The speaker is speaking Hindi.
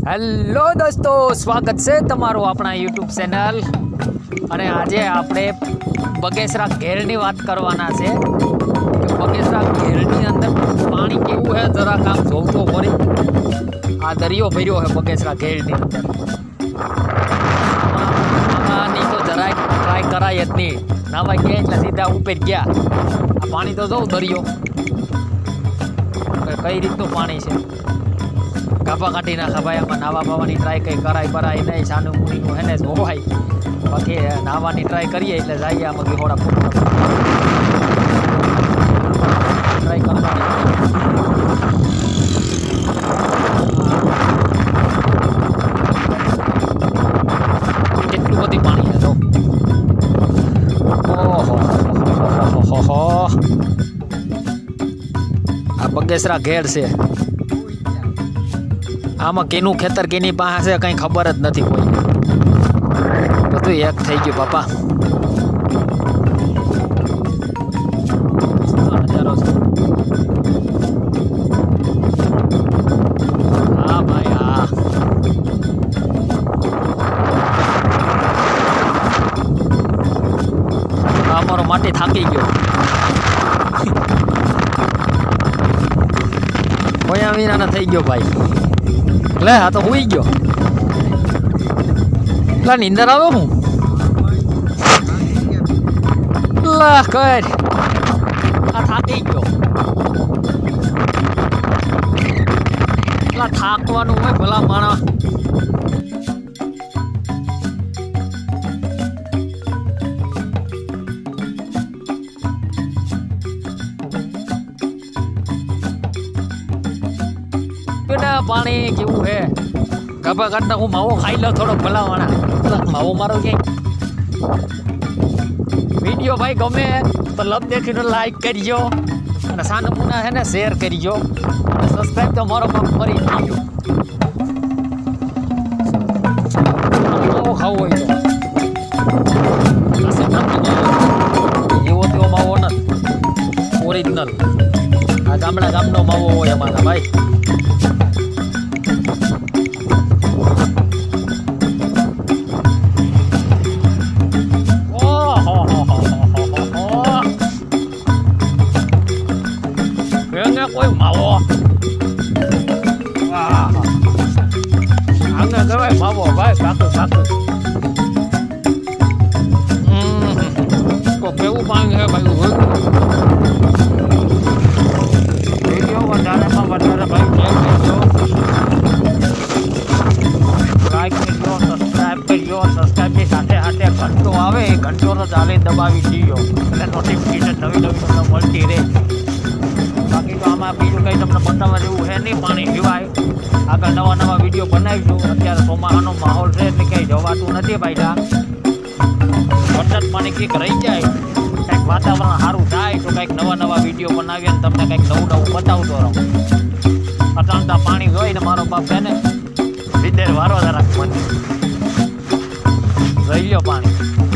हेलो दोस्तों, स्वागत है तमारो अपना यूट्यूब चैनल। अने आजे आपणे बगेसरा घेरनी बात करवाना छे कि बगेसरा घेरनी अंदर पानी केवुं है जरा काम जोतो खरी। आ दरियो भर्यो है बगेसरा घेरनी अंदर। आनी तो जरा ट्राय कराय ज नहीं, नावा गया એટલે सीधा ऊपर गया। आ पानी तो जो दरियो कई रीतनु पानी छे। गाभा काटी नाखा भाई, आम नावा बावानी ट्राय कई कराय बराय नहीं, सानू मुनीनु है ने जोवाय। बाकी नावानी ट्राय करिए એટલે जाइए आम घोड़ा ट्राय करवानी। કેટલું બધી પાણી છે જો। ઓહો આ બગેસરા ઘેર છે। आमा केनु खेतर केनी पासे कई खबर ज नहीं कोई। बधु एक थई गयुं बापा। नजारो हाँ भाई हाँ। अमरो माटी थाकी गयो। होया मीना थई गयो भाई। ले हाँ तो हुई गयो। ला नींदर आवे हूँ ला कर आ थाकी गयो। ला थाकवानुं होय भला माणा। पानी केवुं है गभा काटना हूँ मावो खाई लो थोड़ो भला वाणा। मावो मारो के वीडियो भाई गमे तो लब देखीने लाइक करियो अने सानू मुना है ने शेर करियो अने सब्सक्राइब तो मारो बाप मरी गयो। मावो खावो होय तो एवो तेवो मावो न ओरिजिनल आ गामडा गामनो मावो होय अमारा भाई। कोई मावो आगे कहे मावो भाई काकू काकू तो केवू पानी है भाई। वीडियो વધારે માં વધારે भाई शेयर करजो, लाइक करजो, सब्सक्राइब करजो। सब्सक्राइब ની સાથે સાથે ઘંટો આવે એ ઘંટોનો ચાલે દબાવી દીજો એટલે નોટિફિકેશન નવી નવી તમને મળતી રહે। बाकी तो आम बीजू कई तमने बतावा जेवुं है नहीं पानी सिवाय। आगे नवा नवा वीडियो बनावीशुं। अत्यारे ચોમાસાનો माहौल है એટલે क्यांय जवातुं नथी भाईला। वरसाद पानी कंईक रही जाए, कंईक वातावरण सारूं थाय तो कंईक नवा नवा वीडियो बनावीए ने तमने कंईक नवुं नवुं बतावतो रहूं। अटाणता पाणी जोईने मारो बाप है ने विदेर वारो जराक मने लई लो पाणी।